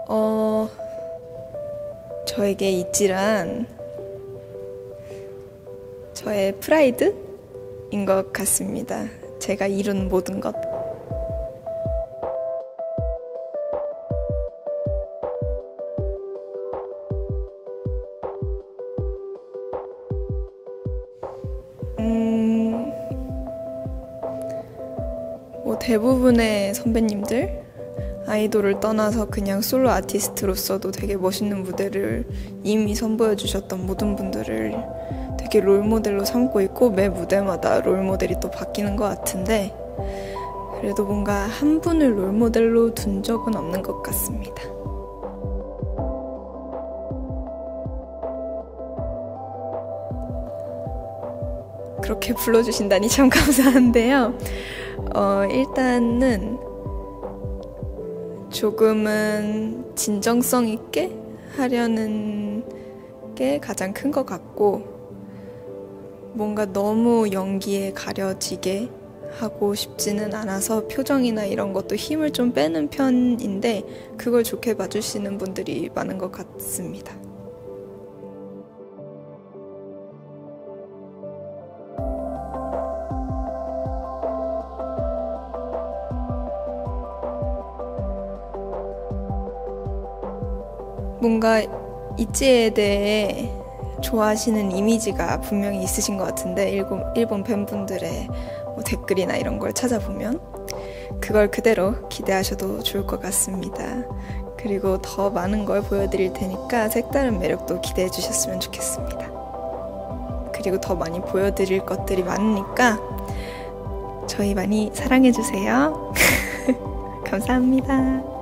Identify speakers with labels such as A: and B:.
A: 어, 저에게 이질한 저의 프라이드인 것 같습니다. 제가 이룬 모든 것. 뭐 대부분의 선배님들, 아이돌을 떠나서 그냥 솔로 아티스트로서도 되게 멋있는 무대를 이미 선보여 주셨던 모든 분들을 되게 롤모델로 삼고 있고, 매 무대마다 롤모델이 또 바뀌는 것 같은데, 그래도 뭔가 한 분을 롤모델로 둔 적은 없는 것 같습니다. 그렇게 불러주신다니 참 감사한데요. 일단은 조금은 진정성 있게 하려는 게 가장 큰 것 같고, 뭔가 너무 연기에 가려지게 하고 싶지는 않아서 표정이나 이런 것도 힘을 좀 빼는 편인데, 그걸 좋게 봐주시는 분들이 많은 것 같습니다. 뭔가 이지에 대해 좋아하시는 이미지가 분명히 있으신 것 같은데, 일본 팬분들의 뭐 댓글이나 이런 걸 찾아보면 그걸 그대로 기대하셔도 좋을 것 같습니다. 그리고 더 많은 걸 보여드릴 테니까 색다른 매력도 기대해 주셨으면 좋겠습니다. 그리고 더 많이 보여드릴 것들이 많으니까 저희 많이 사랑해 주세요. 감사합니다.